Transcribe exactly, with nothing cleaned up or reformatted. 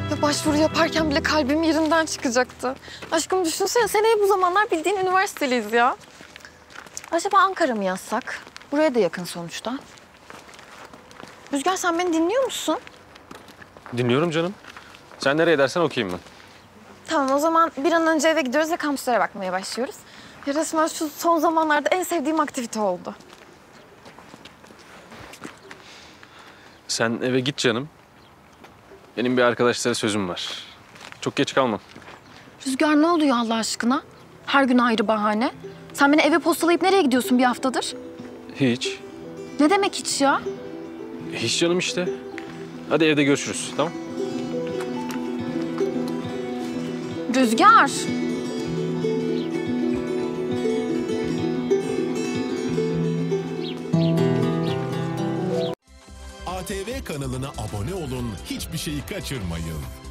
Ya başvuru yaparken bile kalbim yerinden çıkacaktı. Aşkım düşünsene seneye bu zamanlar bildiğin üniversiteliyiz ya. Acaba Ankara mı yazsak? Buraya da yakın sonuçta. Rüzgar sen beni dinliyor musun? Dinliyorum canım. Sen nereye dersen okuyayım ben. Tamam o zaman bir an önce eve gidiyoruz ve kampüslere bakmaya başlıyoruz. Ya resmen şu son zamanlarda en sevdiğim aktivite oldu. Sen eve git canım. Benim bir arkadaşlara sözüm var. Çok geç kalmam. Rüzgar ne oluyor Allah aşkına? Her gün ayrı bahane. Sen beni eve postalayıp nereye gidiyorsun bir haftadır? Hiç. Ne demek hiç ya? Hiç canım işte. Hadi evde görüşürüz, tamam? Rüzgar. A T V kanalına abone olun, hiçbir şeyi kaçırmayın.